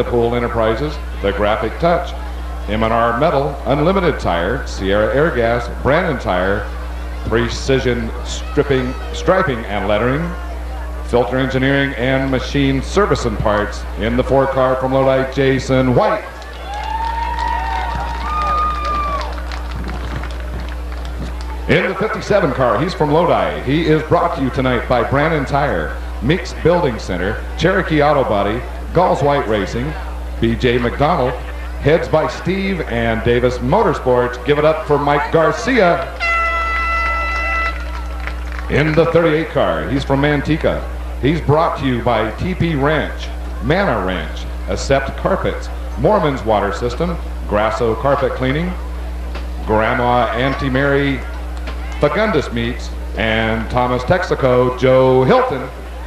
the Pool Enterprises, the Graphic Touch, M&R Metal, Unlimited Tire, Sierra Airgas, Brandon Tire, Precision Striping and Lettering, Filter Engineering and Machine Service and Parts. In the 4 car from Lodi, Jason White. In the 57 car, he's from Lodi. He is brought to you tonight by Brandon Tire, Meeks Building Center, Cherokee Auto Body, Gauls White Racing, BJ McDonald, Heads by Steve and Davis Motorsports. Give it up for Mike Garcia. In the 38 car, he's from Manteca. He's brought to you by TP Ranch, Manor Ranch, Accept Carpets, Mormon's Water System, Grasso Carpet Cleaning, Grandma Auntie Mary Fagundes Meats, and Thomas Texaco, Joe Hilton.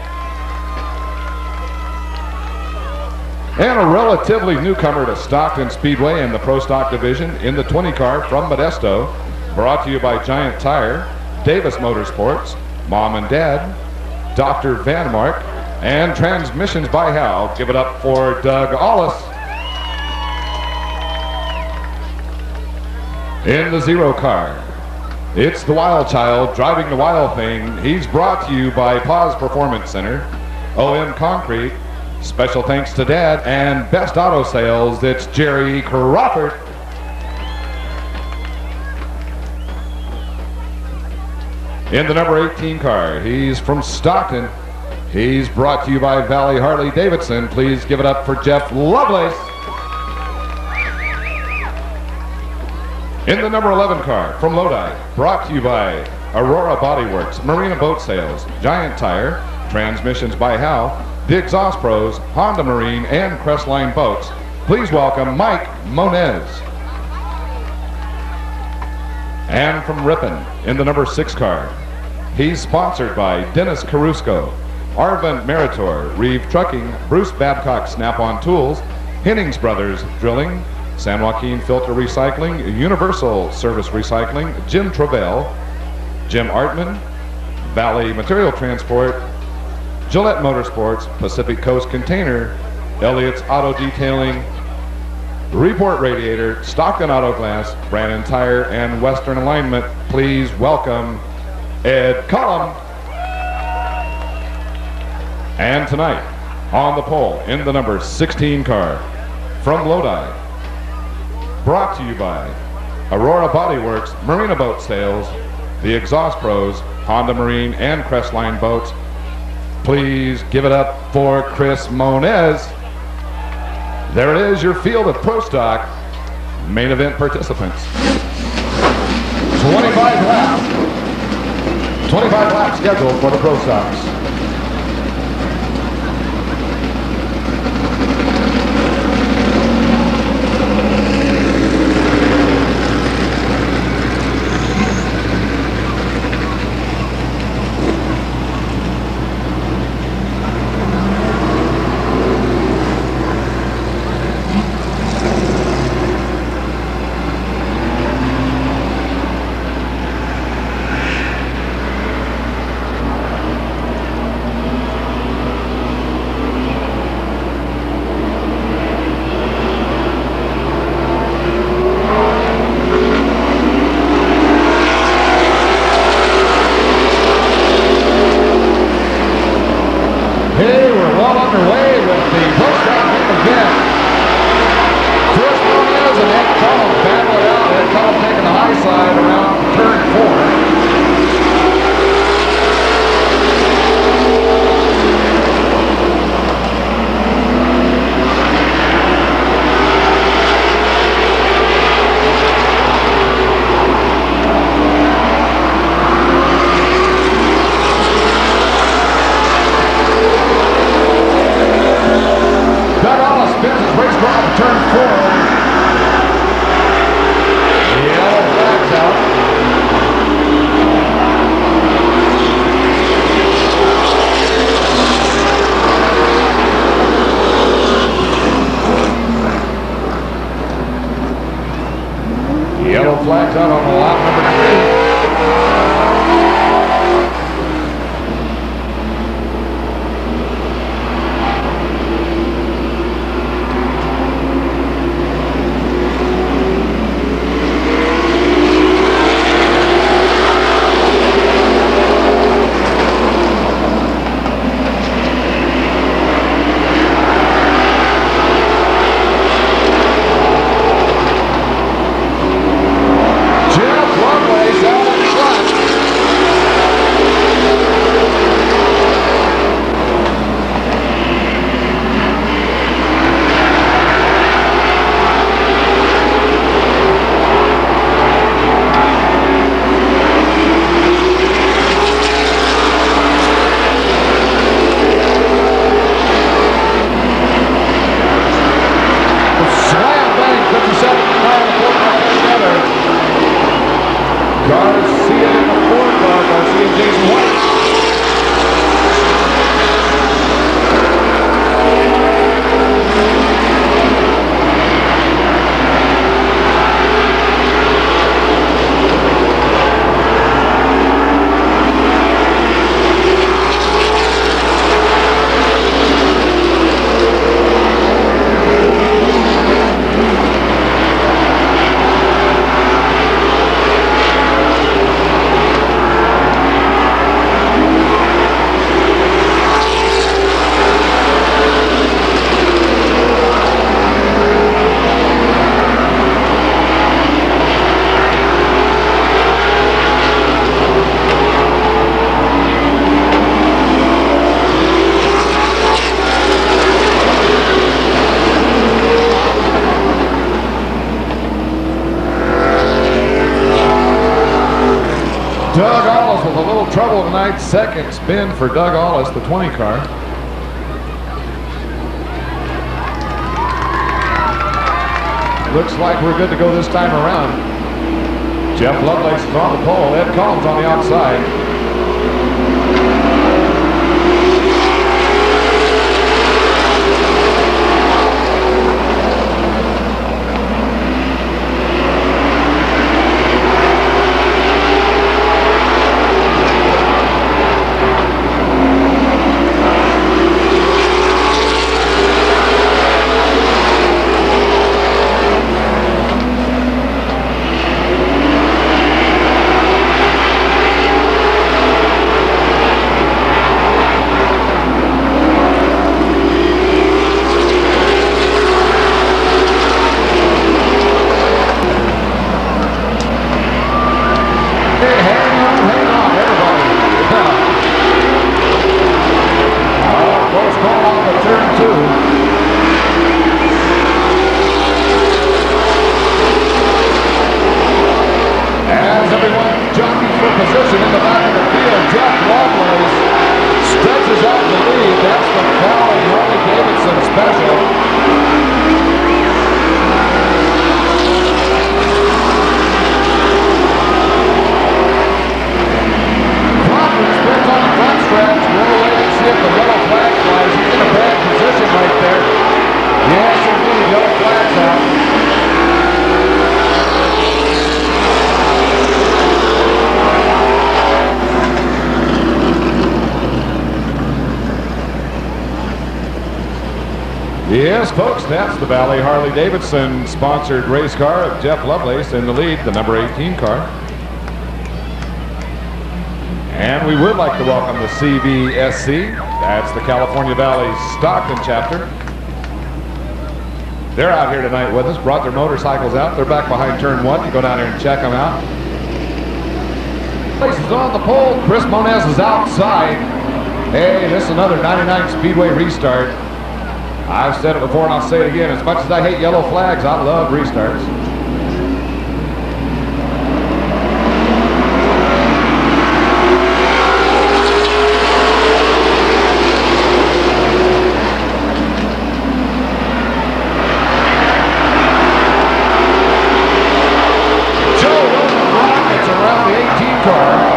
And a relatively newcomer to Stockton Speedway in the Pro Stock Division in the 20 car from Modesto, brought to you by Giant Tire, Davis Motorsports, Mom and Dad, Dr. Van Mark, and Transmissions by Hal. Give it up for Doug Ollis. In the 0 car, it's the Wild Child driving the wild thing. He's brought to you by Paz Performance Center, OM Concrete. Special thanks to Dad and Best Auto Sales. It's Jerry Crawford. In the number 18 car, he's from Stockton. He's brought to you by Valley Harley Davidson. Please give it up for Jeff Lovelace. In the number 11 car from Lodi, brought to you by Aurora Body Works, Marina Boat Sales, Giant Tire, Transmissions by Hal, The Exhaust Pros, Honda Marine, and Crestline Boats. Please welcome Mike Moniz. And from Ripon, in the number 6 car, he's sponsored by Dennis Carusco, Arvin Meritor, Reeve Trucking, Bruce Babcock Snap-on Tools, Hennings Brothers Drilling, San Joaquin Filter Recycling, Universal Service Recycling, Jim Travell, Jim Artman, Valley Material Transport, Gillette Motorsports, Pacific Coast Container, Elliott's Auto Detailing, Report Radiator, Stockton Auto Glass, Brandon Tire, and Western Alignment. Please welcome Ed Cullum. And tonight, on the pole, in the number 16 car, from Lodi, brought to you by Aurora Body Works, Marina Boat Sales, The Exhaust Pros, Honda Marine, and Crestline Boats. Please give it up for Chris Moniz. There it is, your field of Pro Stock main event participants. 25 laps scheduled for the Pro Stocks. Yellow flags out on lap number 3. 57 car and the 4 car together. Garcia in the 4 car. Garcia and Jason White. Doug Allis with a little trouble tonight. Second spin for Doug Allis, the 20 car. Looks like we're good to go this time around. Jeff Lovelace is on the pole. Ed Collins on the outside. Position in the back of the field. Jeff Lovelace stretches out the lead. That's the Valley Harley-Davidson special. Crawford spins on the front stretch. We'll wait and see if the yellow flag flies. He's in a bad position right there. Yes, indeed. Yellow flag's out. Yes, folks, that's the Valley Harley-Davidson sponsored race car of Jeff Lovelace in the lead, the number 18 car. And we would like to welcome the CVSC. That's the California Valley Stockton chapter. They're out here tonight with us, brought their motorcycles out. They're back behind turn 1. You go down here and check them out. Place is on the pole. Chris Moniz is outside. Hey, this is another 99 Speedway restart. I've said it before and I'll say it again. As much as I hate yellow flags, I love restarts. Joe Roman rockets around the 18 car.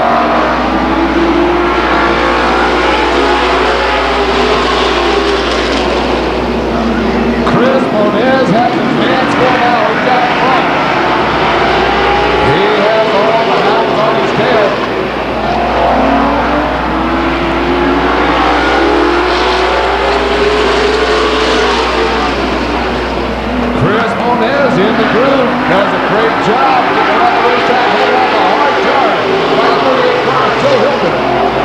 Moniz has his hands going out. He's got it front. He has all the hounds on his tail. Chris Moniz in the groove. Does a great job. Getting around the racetrack, headed off a hard charge. By the 38 car, Joe Hilton.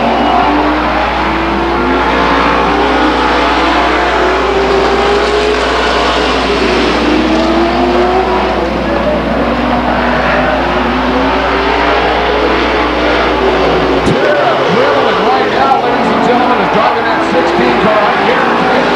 Driving that 16 car, I guarantee it.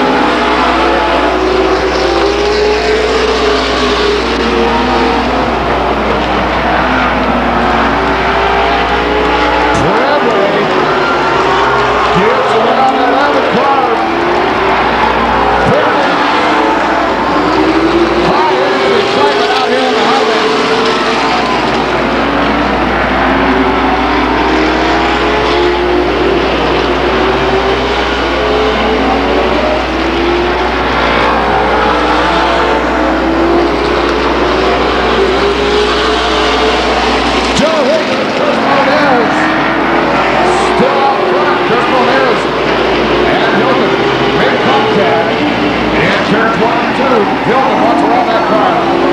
Hilton wants to run that car.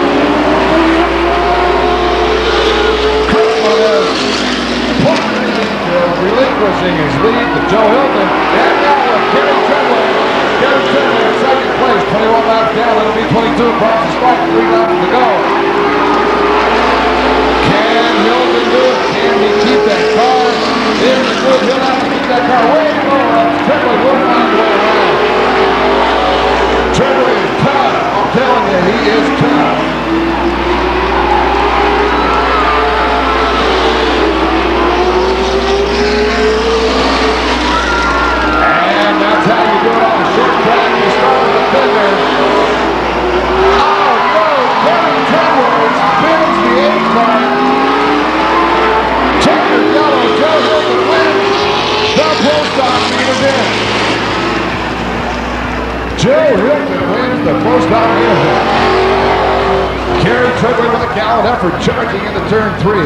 Chris Monez relinquishing his lead to Joe Hilton. And now with Gary Treadway. Gary Treadway in second place. 21 laps down. It'll be 22 across the start. 3 laps to go. Can Hilton do it? Can he keep that car? If he would, he'll have to keep that car way lower. Treadway will find a way around. Treadway is tough. I'm telling you, he is tough. And that's how you do it on a short track. You start with a fender. Oh no, Gary Treadway spins the 8 car. Checkered yellow, Joe Hilton wins the post-op main event. Joe Hilton wins the post-op main event. Gary Treadway with a gallant effort charging into turn 3.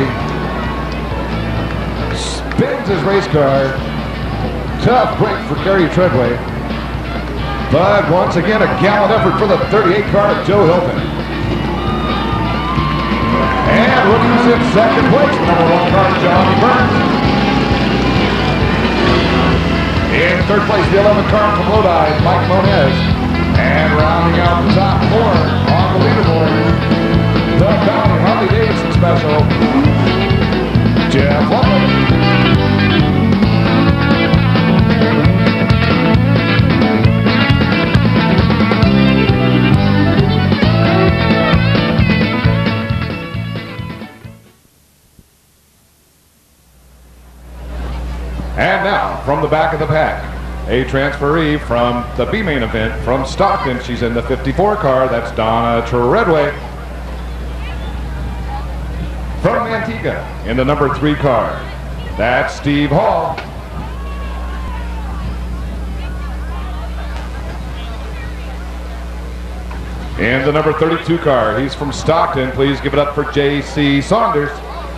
Spins his race car. Tough break for Gary Treadway. But once again, a gallant effort for the 38 car of Joe Hilton. And looking in second place, the number 1 car, Johnny Burns. In third place, the 11 car from Lodi, Mike Monez. And rounding out the top 4 on the leaderboard, the Valley Harley-Davidson Special, Jeff Lovely. And now, from the back of the pack, a transferee from the B main event from Stockton. She's in the 54 car. That's Donna Treadway. From Manteca, in the number 3 car, that's Steve Hall. In the number 32 car, he's from Stockton. Please give it up for J.C. Saunders.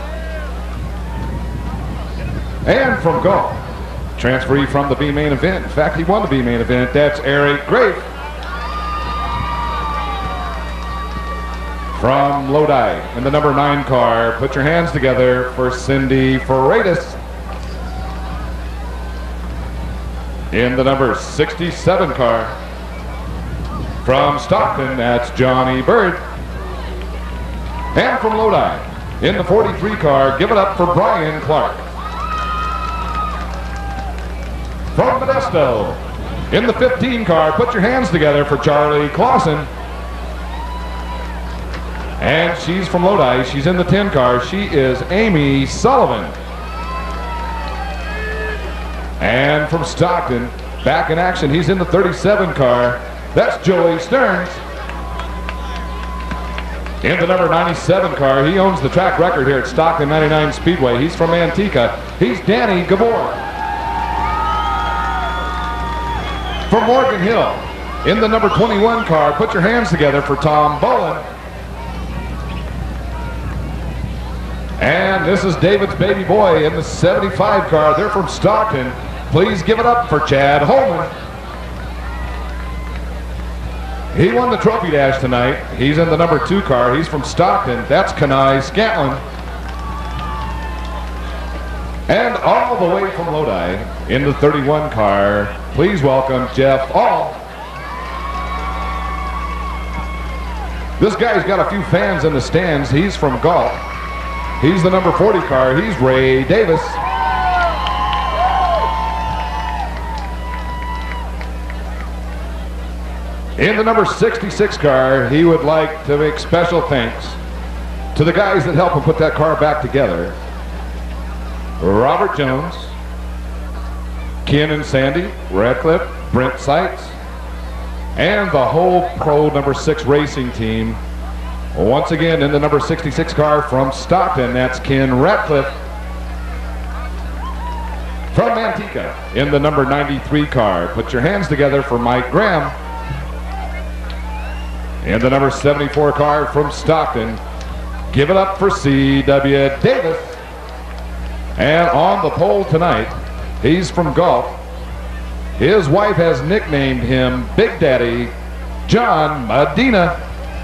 And from golf, transferee from the B main event. In fact, he won the B main event. That's Eric Grafe. From Lodi, in the number 9 car, put your hands together for Cindy Freitas. In the number 67 car, from Stockton, that's Johnny Bird. And from Lodi, in the 43 car, give it up for Brian Clark. From Modesto, in the 15 car, put your hands together for Charlie Clausen. And she's from Lodi. She's in the 10 car. She is Amy Sullivan. And from Stockton, back in action, he's in the 37 car. That's Joey Stearns. In the number 97 car, he owns the track record here at Stockton 99 Speedway. He's from Manteca. He's Danny Gabor. From Morgan Hill, in the number 21 car, put your hands together for Tom Bolin. And this is David's baby boy in the 75 car. They're from Stockton. Please give it up for Chad Holman. He won the trophy dash tonight. He's in the number 2 car. He's from Stockton. That's Kenai Scantlin. And all the way from Lodi, in the 31 car, please welcome Jeff All. This guy's got a few fans in the stands. He's from Galt. He's the number 40 car. He's Ray Davis. In the number 66 car, he would like to make special thanks to the guys that helped him put that car back together. Robert Jones, Ken and Sandy Radcliffe, Brent Seitz, and the whole Pro number 6 racing team. Once again, in the number 66 car from Stockton, that's Ken Radcliffe. From Manteca, in the number 93 car, put your hands together for Mike Graham. In the number 74 car from Stockton, give it up for C.W. Davis. And on the pole tonight, he's from Galt. His wife has nicknamed him Big Daddy. John Medina.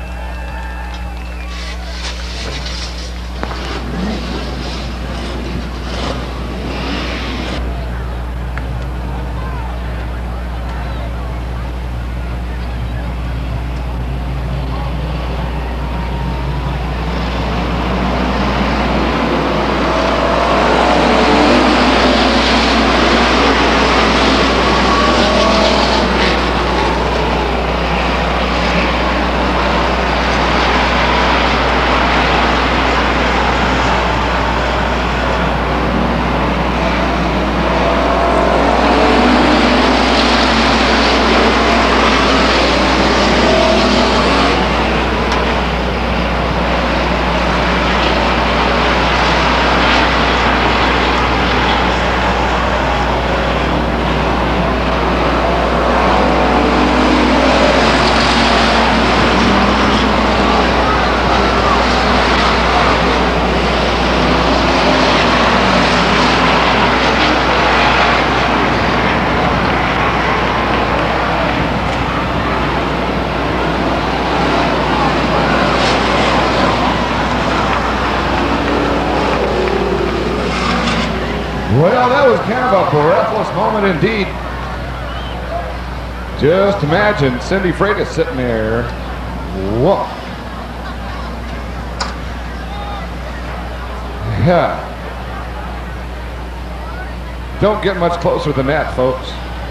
Well, that was kind of a breathless moment indeed. Just imagine Cindy Freitas sitting there. Whoa. Yeah. Don't get much closer than that, folks.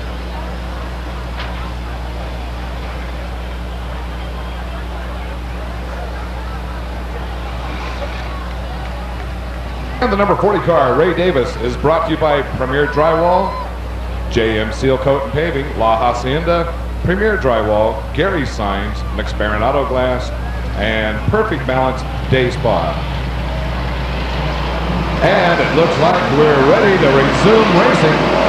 And the number 40 car, Ray Davis, is brought to you by Premier Drywall, JM Seal Coat and Paving, La Hacienda, Premier Drywall, Gary's Signs, McSparran Auto Glass, and Perfect Balance Day Spa. And it looks like we're ready to resume racing.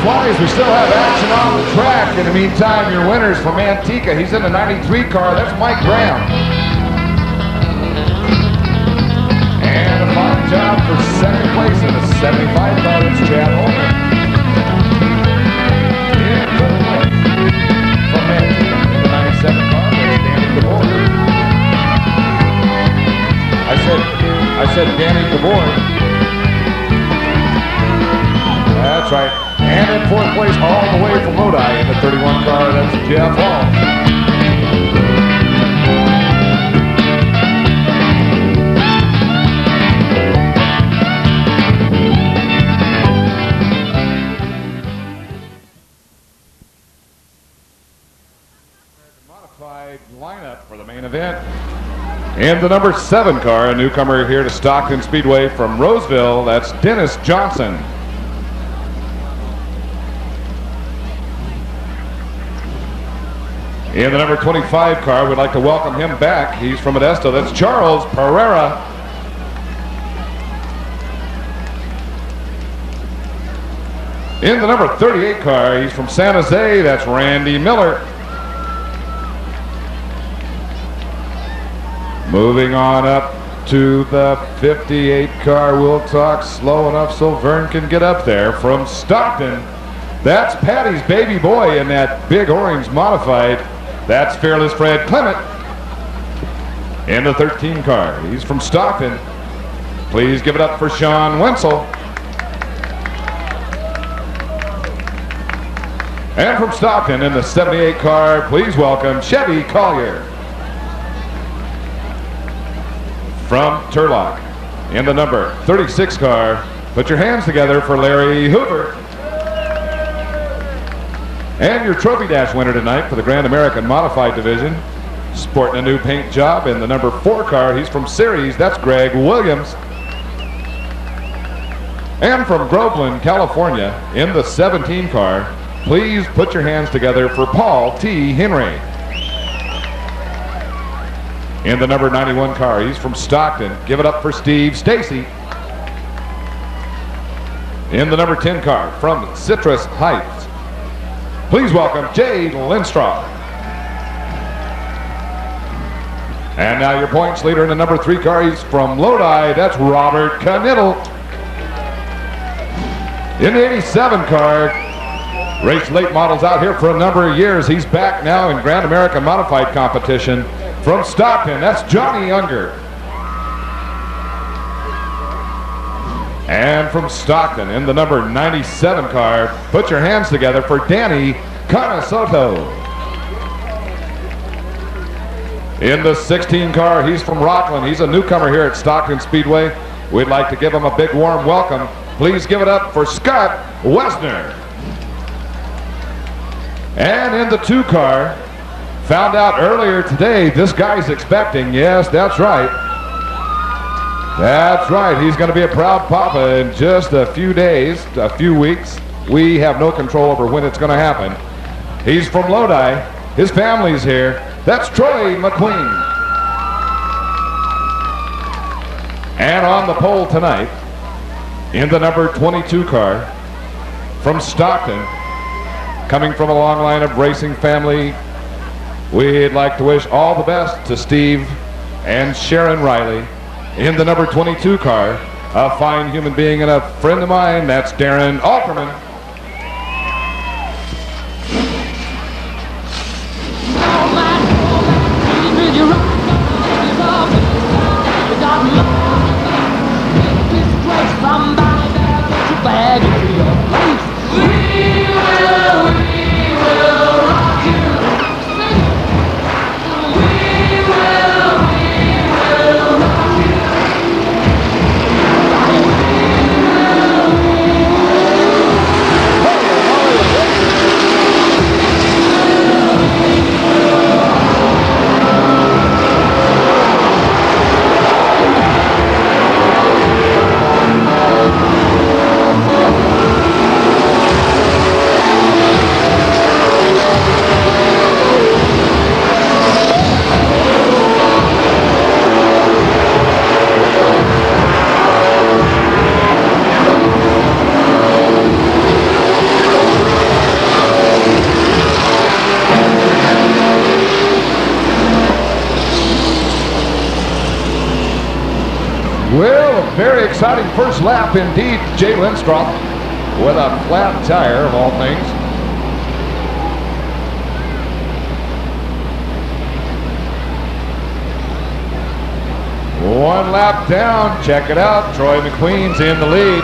20s. We still have action on the track. In the meantime, your winners from Antigua. He's in the 93 car. That's Mike Graham. And a fine job for second place in the 75 car. That's Chad Holman. In third place from Antigua in the 97 car. That's Danny DeBoer. I said Danny DeBoer. That's right. And in fourth place all the way from Lodi in the 31 car, that's Jeff Hall. Modified lineup for the main event. In the number 7 car, a newcomer here to Stockton Speedway from Roseville, that's Dennis Johnson. In the number 25 car, we'd like to welcome him back. He's from Modesto. That's Charles Pereira. In the number 38 car, he's from San Jose. That's Randy Miller. Moving on up to the 58 car, we'll talk slow enough so Vern can get up there. From Stockton, that's Patty's baby boy in that big orange modified. That's Fearless Fred Clement in the 13 car. He's from Stockton. Please give it up for Sean Wenzel. And from Stockton in the 78 car, please welcome Chevy Collier. From Turlock in the number 36 car, put your hands together for Larry Hoover. And your Trophy Dash winner tonight for the Grand American Modified Division, sporting a new paint job in the number 4 car. He's from Ceres. That's Greg Williams. And from Groveland, California, in the 17 car, please put your hands together for Paul T. Henry. In the number 91 car, he's from Stockton. Give it up for Steve Stacy. In the number 10 car, from Citrus Heights, please welcome Jay Lindstrom. And now your points leader in the number 3 car, he's from Lodi. That's Robert Knittel. In the 87 car, raced late models out here for a number of years. He's back now in Grand American Modified competition. From Stockton, that's Johnny Unger. And from Stockton, in the number 97 car, put your hands together for Danny Canasoto. In the 16 car, he's from Rockland. He's a newcomer here at Stockton Speedway. We'd like to give him a big warm welcome. Please give it up for Scott Wesner. And in the 2 car, found out earlier today, this guy's expecting. Yes, that's right. That's right. He's going to be a proud papa in just a few days, a few weeks. We have no control over when it's going to happen. He's from Lodi. His family's here. That's Troy McQueen. And on the pole tonight, in the number 22 car, from Stockton, coming from a long line of racing family, we'd like to wish all the best to Steve and Sharon Riley. In the number 22 car, a fine human being and a friend of mine, that's Darren Alterman. Well, a very exciting first lap indeed, Jay Lindstrom, with a flat tire of all things. One lap down, check it out, Troy McQueen's in the lead.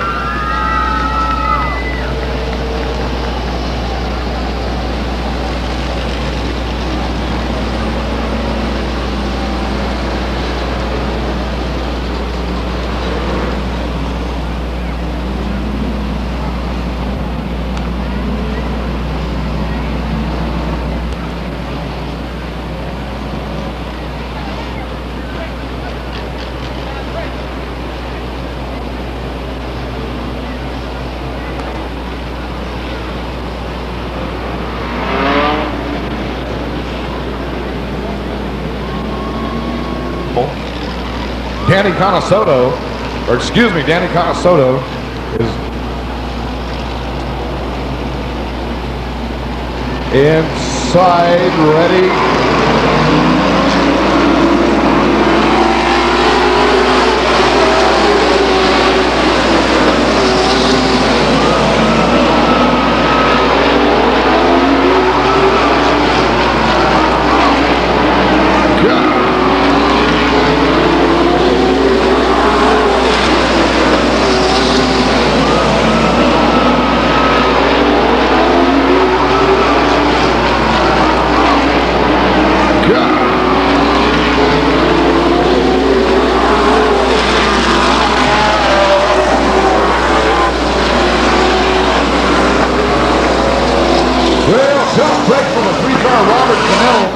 Danny Conasoto is inside, ready. Tough break from the three-car Robert Cannell.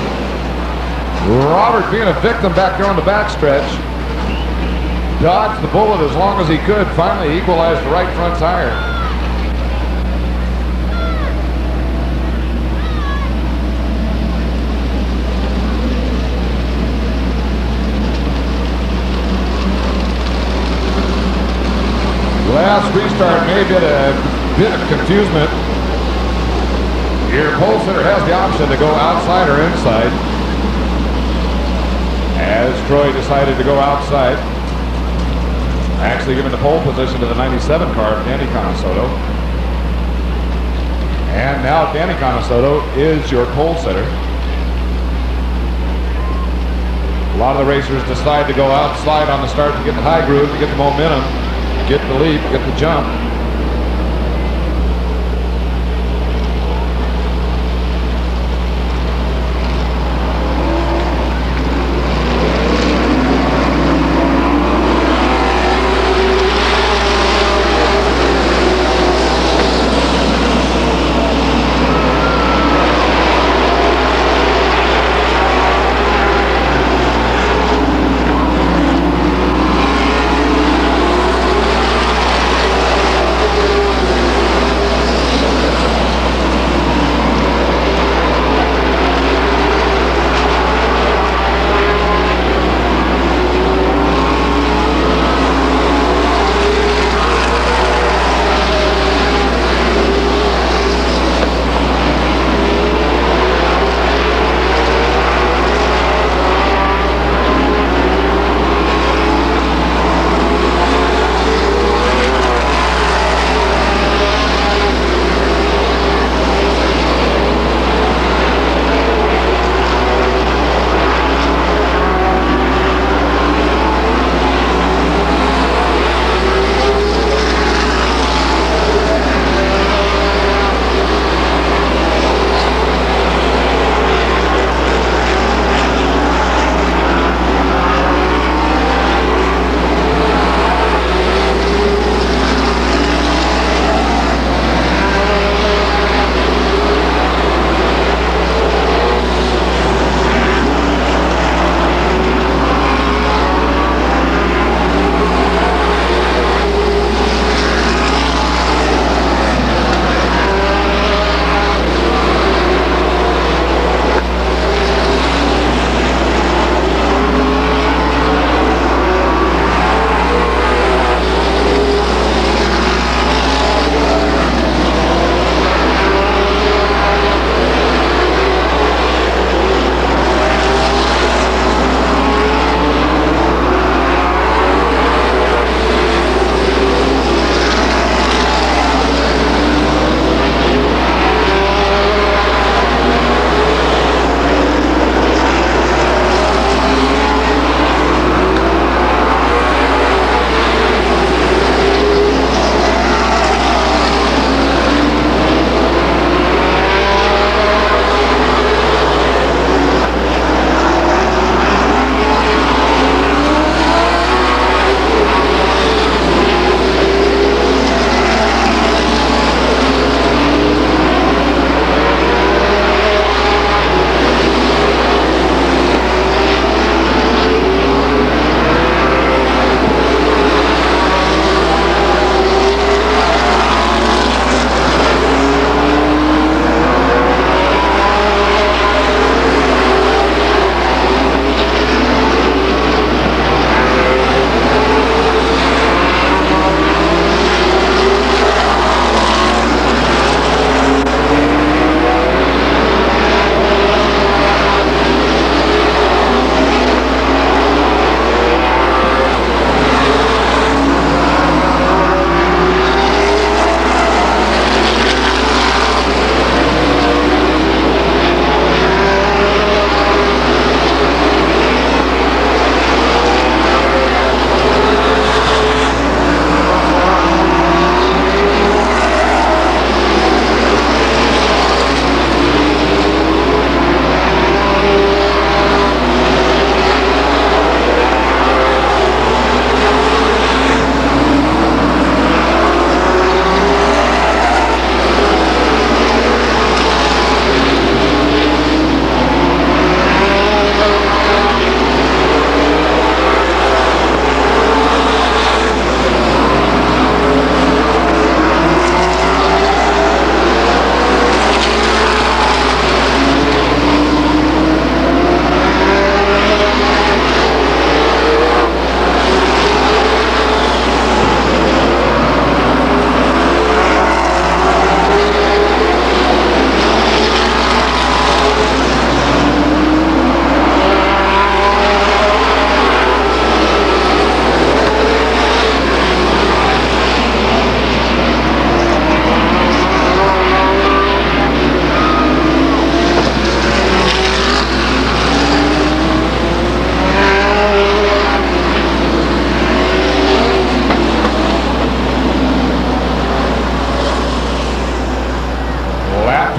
Robert being a victim back there on the backstretch. Dodged the bullet as long as he could. Finally equalized the right front tire. Last restart may be a bit of confusement. Your pole sitter has the option to go outside or inside. As Troy decided to go outside, actually giving the pole position to the 97 car, Danny Conasoto. And now Danny Conasoto is your pole sitter. A lot of the racers decide to go outside on the start to get the high groove, to get the momentum, get the leap, get the jump.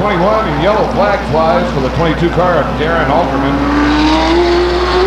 21, and yellow flag flies for the 22 car of Darren Alterman.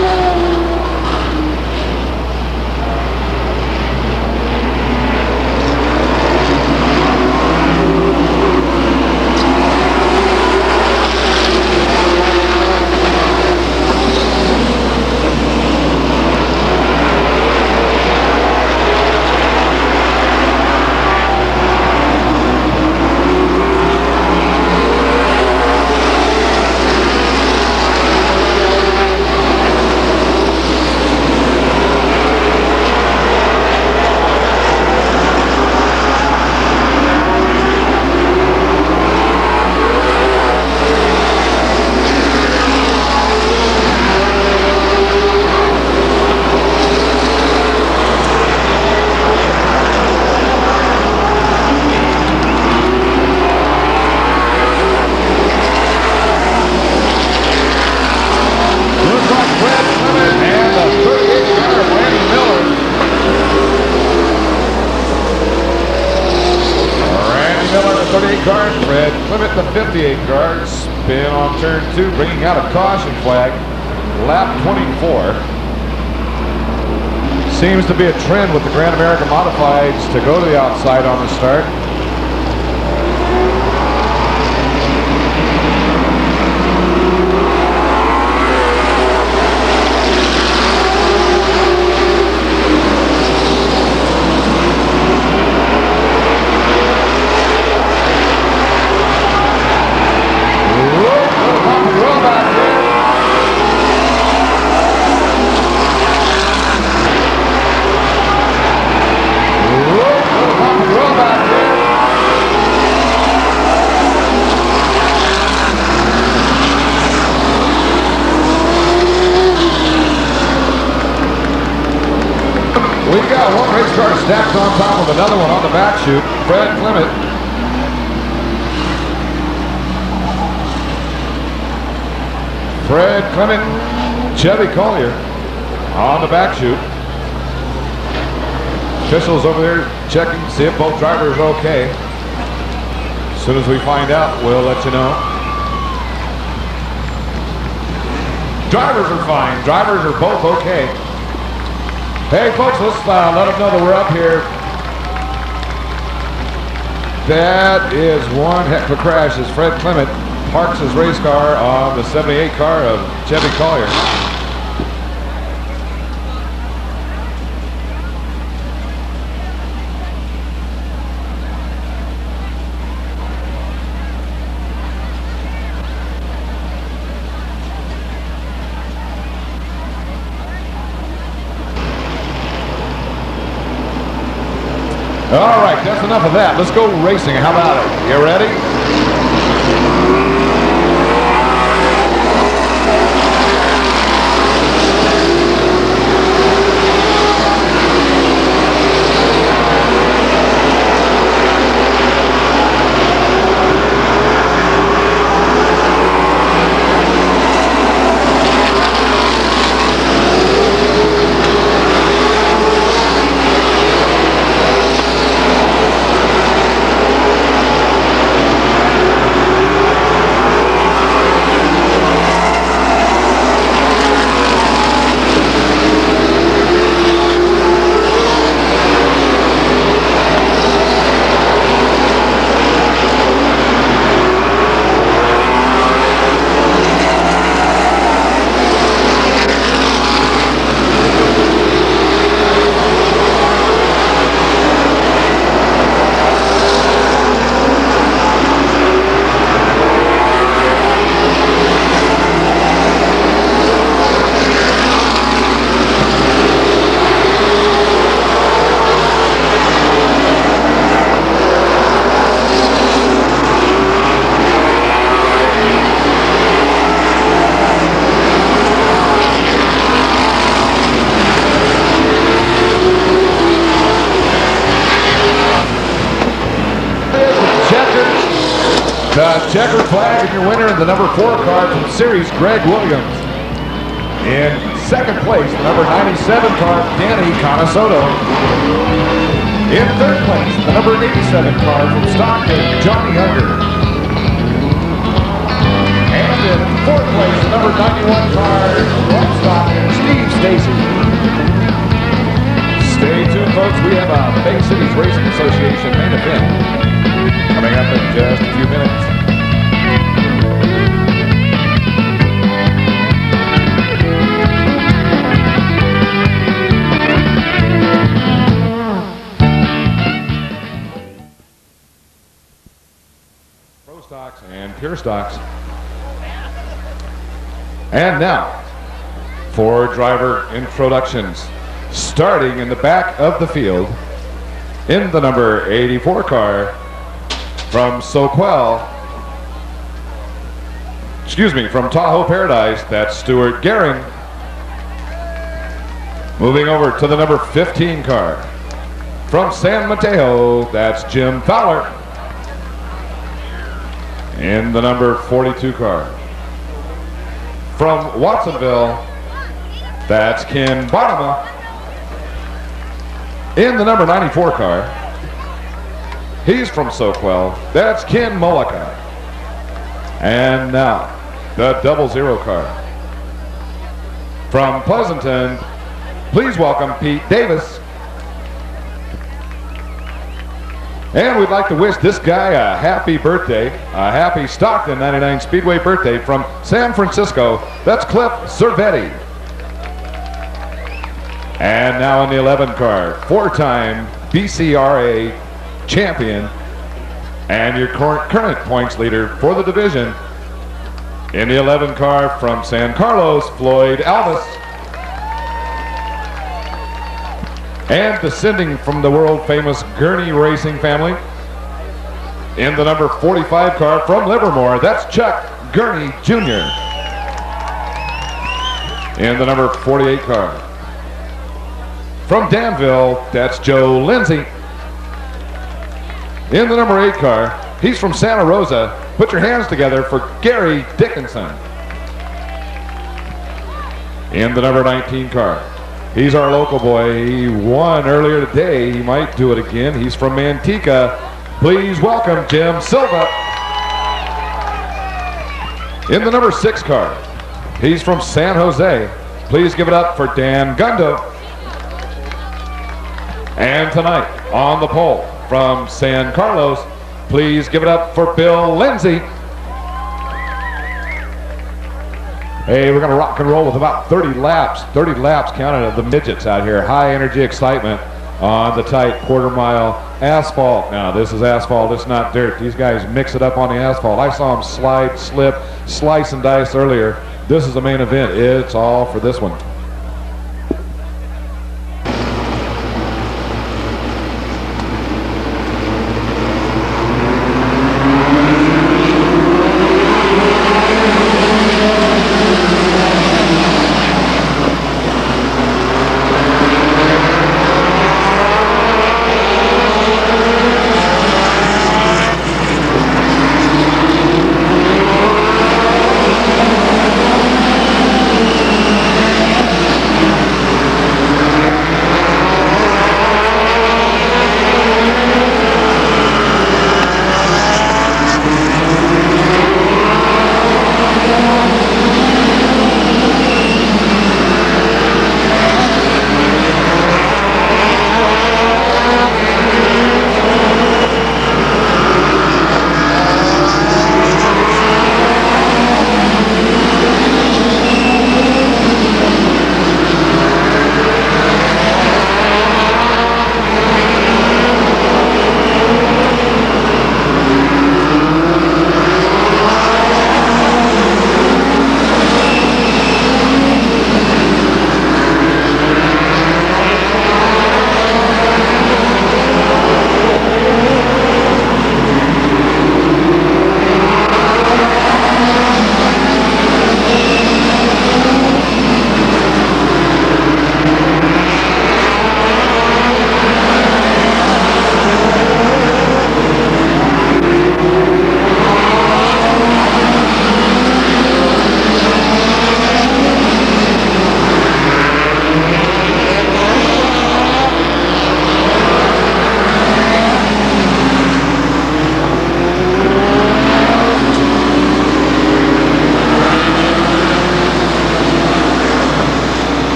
Car, Fred Clement, the 58 car, spin on turn 2, bringing out a caution flag, lap 24. Seems to be a trend with the Grand American Modifieds to go to the outside on the start. We've got one race car stacked on top of another one on the back chute. Fred Clement. Fred Clement, Chevy Collier on the back chute. Officials over there checking, see if both drivers are okay. As soon as we find out, we'll let you know. Drivers are fine. Drivers are both okay. Hey folks, let's let them know that we're up here. That is one heck of a crash as Fred Clement parks his race car on the 78 car of Chevy Collier. All right, that's enough of that. Let's go racing. How about it? You ready? The checkered flag, and your winner in the number 4 car from Series, Greg Williams. In second place, the number 97 car, Danny Canasoto. In third place, the number 87 car from Stockton, Johnny Younger. fourth place, the number 91 car from Stockton, Steve Stacy. Stay tuned, folks. We have a Bay Cities Racing Association main event coming up in just a few minutes. Pro stocks and pure stocks. And now for driver introductions. Starting in the back of the field in the number 84 car from from Tahoe Paradise, that's Stuart Gehring. Moving over to the number 15 car from San Mateo, that's Jim Fowler. In the number 42 car from Watsonville, that's Ken Bonema. In the number 94 car, he's from Soquel, that's Ken Mullica. And now, the 00 car. From Pleasanton, please welcome Pete Davis. And we'd like to wish this guy a happy birthday, a happy Stockton 99 Speedway birthday from San Francisco, that's Cliff Cervetti. And now in the 11 car, four-time BCRA champion and your current points leader for the division. In the 11 car from San Carlos, Floyd Alvis. And descending from the world-famous Gurney Racing family, in the number 45 car from Livermore, that's Chuck Gurney Jr. In the number 48 car from Danville, that's Joe Lindsay. In the number 8 car, he's from Santa Rosa. Put your hands together for Gary Dickinson. In the number 19 car, he's our local boy. He won earlier today. He might do it again. He's from Manteca. Please welcome Jim Silva. In the number 6 car, he's from San Jose. Please give it up for Dan Gundo. And tonight on the pole from San Carlos, please give it up for Bill Lindsay. Hey, we're going to rock and roll with about 30 laps counted of the midgets out here. High energy excitement on the tight quarter-mile asphalt. Now, this is asphalt, it's not dirt. These guys mix it up on the asphalt. I saw them slide, slip, slice, and dice earlier. This is the main event. It's all for this one.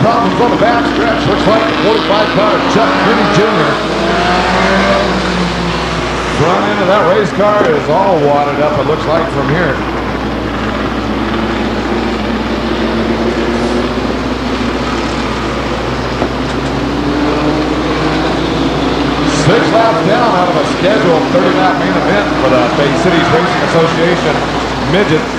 problems on the back stretch. Looks like the 45 car of Chuck Finney Jr. Front end of that race car is all wadded up, it looks like, from here. 6 laps down out of a scheduled 30-lap main event for the Bay Cities Racing Association Midgets.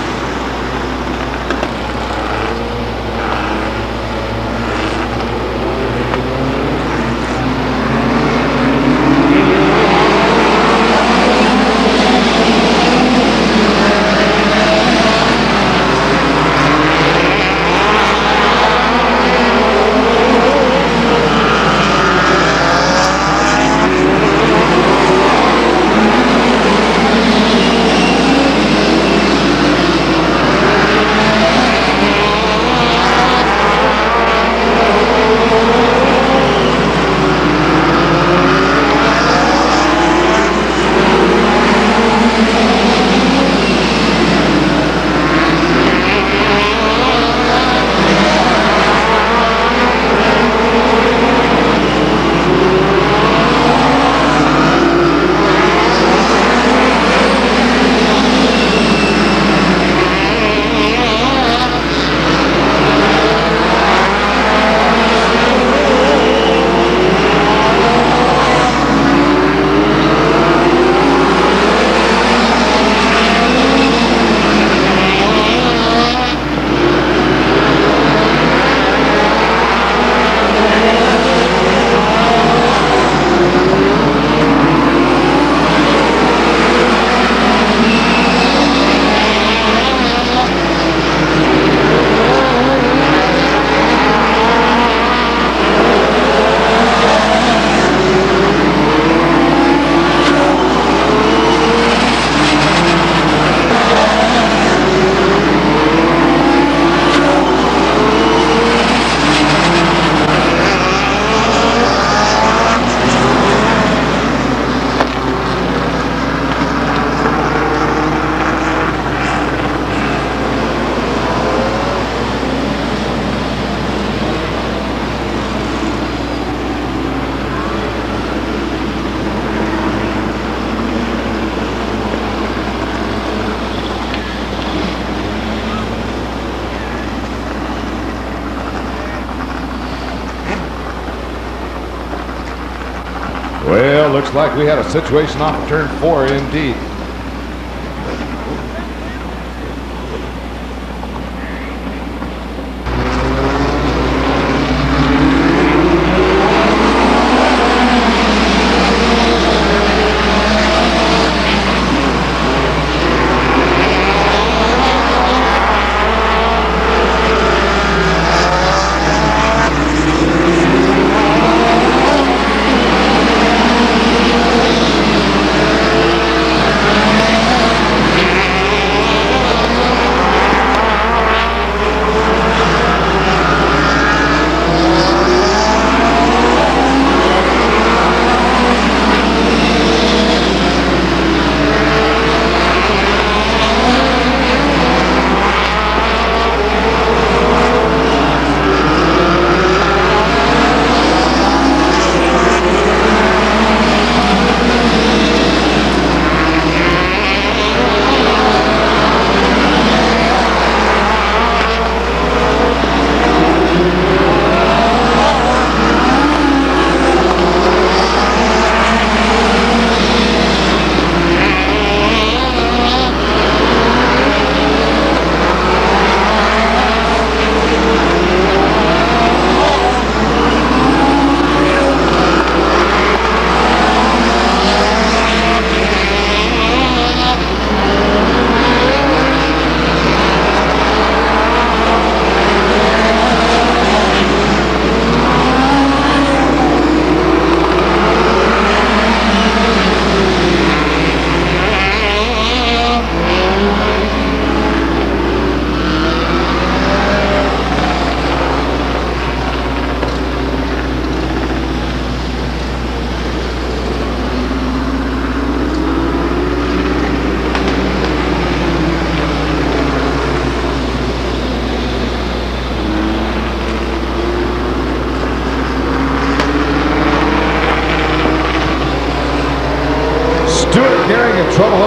Well, looks like we had a situation off of turn 4 indeed.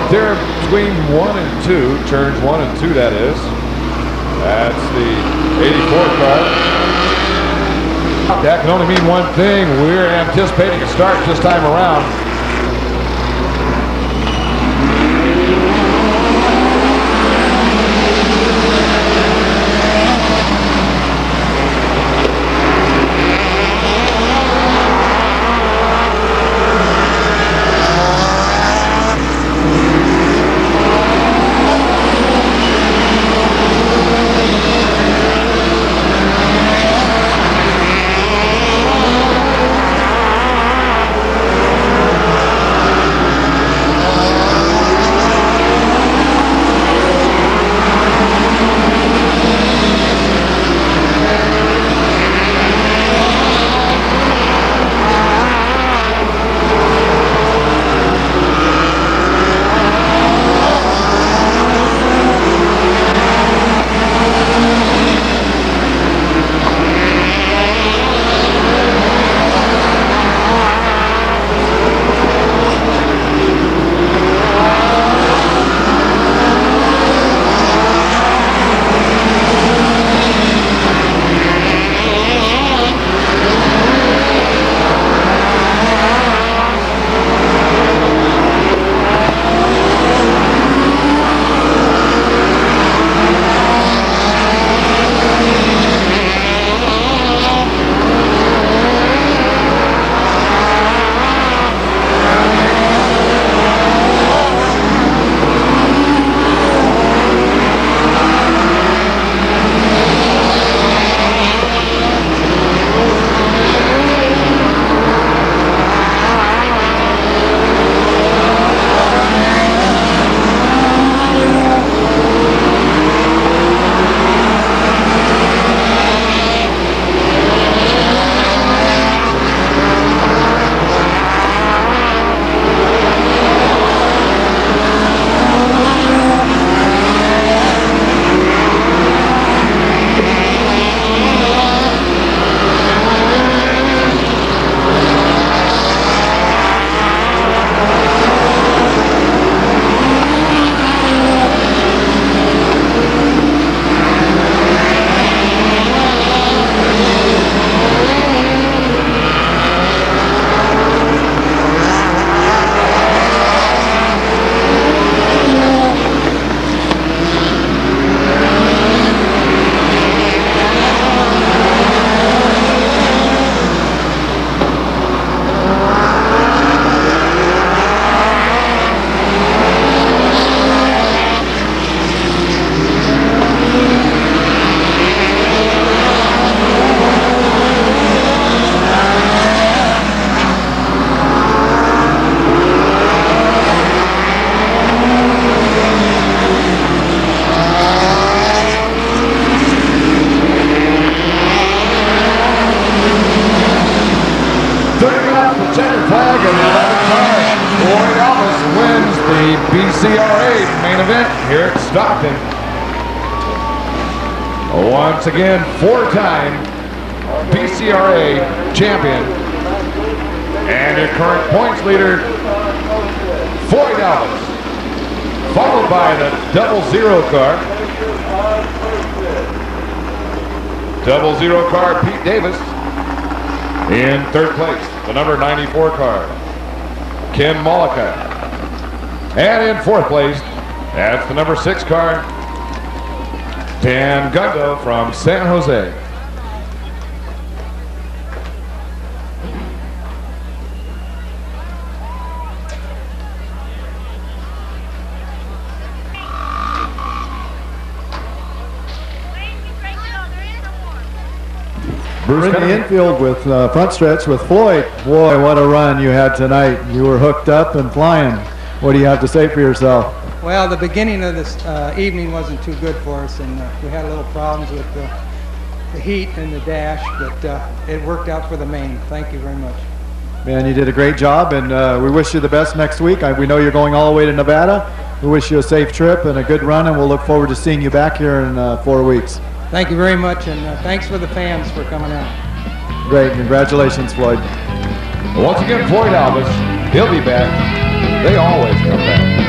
there between 1 and 2, turns 1 and 2 that is. That's the 84 car. That can only mean one thing. We're anticipating a start this time around. BCRA main event here at Stockton. Once again, four-time BCRA champion and your current points leader, Floyd Alves, followed by the 00 car. 00 car, Pete Davis. In third place, the number 94 car, Ken Mollica. And in fourth place, that's the number 6 car, Dan Gundo from San Jose. We're in the infield with front stretch with Floyd. Boy, what a run you had tonight. You were hooked up and flying. What do you have to say for yourself? Well, the beginning of this evening wasn't too good for us, and we had a little problems with the heat and the dash, but it worked out for the main. Thank you very much. Man, you did a great job, and we wish you the best next week. We know you're going all the way to Nevada. We wish you a safe trip and a good run, and we'll look forward to seeing you back here in 4 weeks. Thank you very much, and thanks for the fans for coming out. Great. Congratulations, Floyd. Once again, Floyd Alves, he'll be back. They always come back.